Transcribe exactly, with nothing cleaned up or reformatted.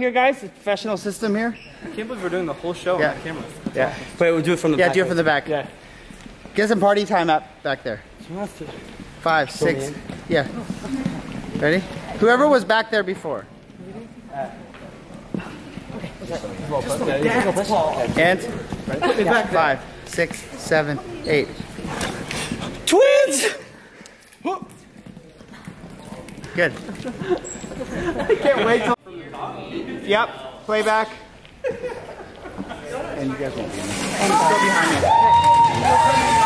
here, guys. The professional system here. I can't believe we're doing the whole show Yeah. on camera. Yeah. Wait, we'll do it from the Yeah, back. do it from the back. Yeah. Get some party time up back there. Five, six. Yeah. Ready? Whoever was back there before. And five, six, seven, eight. Twins! Good. I can't wait till. Yep. Playback. And you guys won't be in. Go behind me.